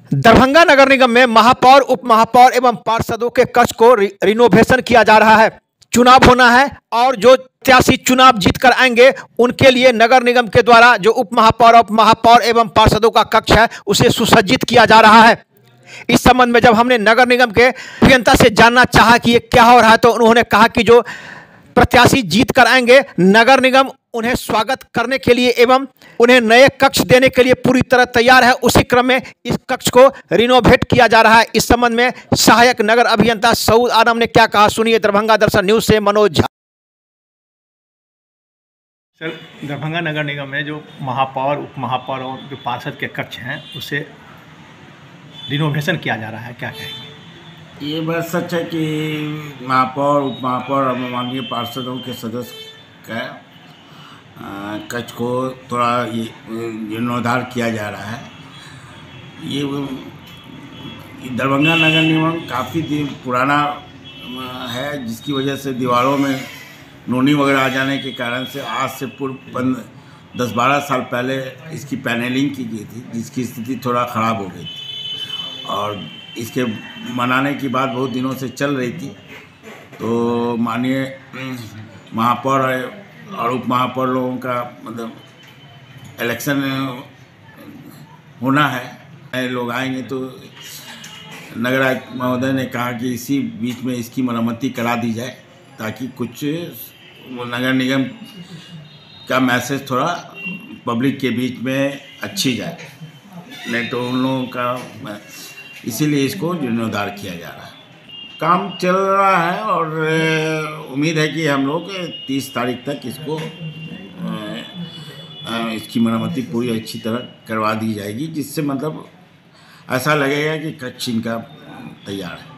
दरभंगा नगर निगम में महापौर, उप महापौर एवं पार्षदों के कक्ष को रिनोवेशन किया जा रहा है। चुनाव होना है और जो प्रत्याशी चुनाव जीत कर आएंगे उनके लिए नगर निगम के द्वारा जो उप महापौर एवं पार्षदों का कक्ष है उसे सुसज्जित किया जा रहा है। इस संबंध में जब हमने नगर निगम के अभियंता से जानना चाहा कि ये क्या हो रहा है तो उन्होंने कहा कि जो प्रत्याशी जीत कर आएंगे नगर निगम उन्हें स्वागत करने के लिए एवं उन्हें नए कक्ष देने के लिए पूरी तरह तैयार है। उसी क्रम में इस कक्ष को रिनोवेट किया जा रहा है। इस संबंध में सहायक नगर अभियंता सऊद आलम ने क्या कहा, सुनिए दरभंगा दर्शन न्यूज से मनोज झा। सर, दरभंगा नगर निगम में जो महापौर, उप महापौर और जो पार्षद के कक्ष हैं उसे रिनोवेशन किया जा रहा है, क्या कहेंगे? ये बात सच है कि महापौर, उप महापौर और माननीय पार्षदों के सदस्य का कक्ष को थोड़ा जीर्णोद्धार किया जा रहा है। ये दरभंगा नगर निगम काफ़ी दिन पुराना है, जिसकी वजह से दीवारों में नोनी वगैरह आ जाने के कारण से आज से पूर्व 10-12 साल पहले इसकी पैनलिंग की गई थी, जिसकी स्थिति थोड़ा ख़राब हो गई थी और इसके बनाने की बात बहुत दिनों से चल रही थी। तो माननीय महापौर और उप महापौर लोगों का मतलब इलेक्शन होना है, नए लोग आएंगे तो नगर आयुक्त महोदय ने कहा कि इसी बीच में इसकी मरम्मती करा दी जाए ताकि कुछ नगर निगम का मैसेज थोड़ा पब्लिक के बीच में अच्छी जाए, नहीं तो उन लोगों का, इसीलिए इसको जीर्णोद्धार किया जा रहा है। काम चल रहा है और उम्मीद है कि हम लोग 30 तारीख तक इसकी मरम्मती पूरी अच्छी तरह करवा दी जाएगी, जिससे मतलब ऐसा लगेगा कि कच्छ इनका तैयार है।